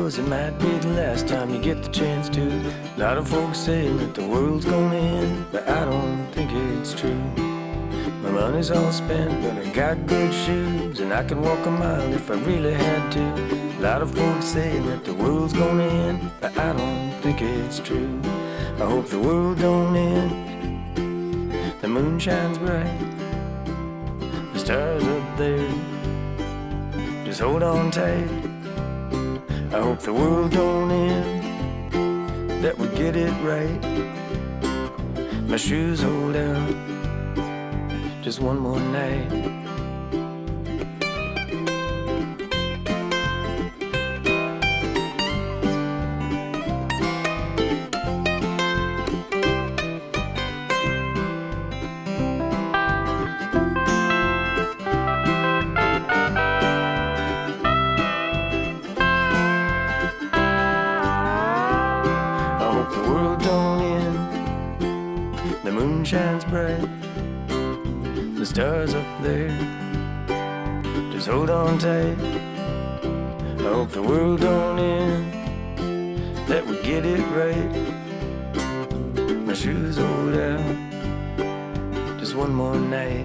'cause it might be the last time you get the chance to. A lot of folks saying that the world's gonna end, but I don't think it's true. My money's all spent, but I got good shoes, and I could walk a mile if I really had to. A lot of folks saying that the world's gonna end, but I don't think it's true. I hope the world don't end. The moon shines bright, the stars up there, just hold on tight. I hope the world don't end, that we get it right. My shoes hold out just one more night. I hope the world don't end. The moon shines bright, the stars up there, just hold on tight. I hope the world don't end, that we get it right. My shoes hold out just one more night.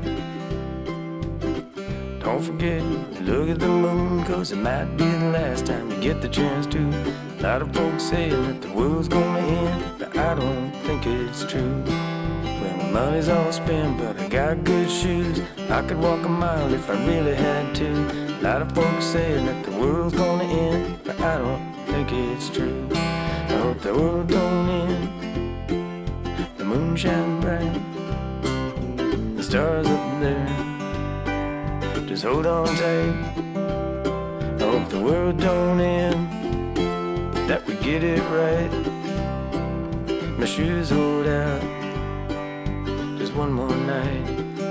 Don't forget to look at the moon, 'cause it might be the last time you get the chance to. A lot of folks saying that the world's gonna end, but I don't think it's true. Well, my money's all spent, but I got good shoes. I could walk a mile if I really had to. A lot of folks saying that the world's gonna end, but I don't think it's true. I hope the world don't end. The moon shines bright, the stars up there, just hold on tight. I hope the world don't end, that we get it right. My shoes hold out just one more night.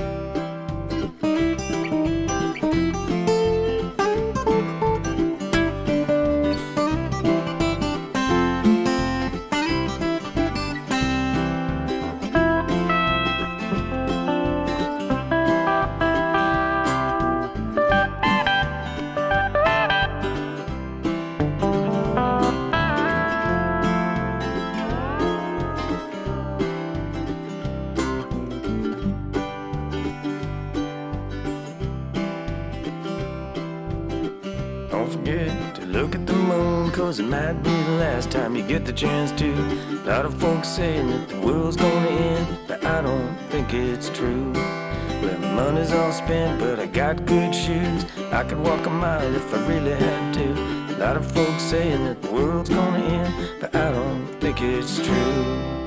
Don't forget to look at the moon, 'cause it might be the last time you get the chance to. A lot of folks saying that the world's gonna end, but I don't think it's true. Well, my money's all spent, but I got good shoes. I could walk a mile if I really had to. A lot of folks saying that the world's gonna end, but I don't think it's true.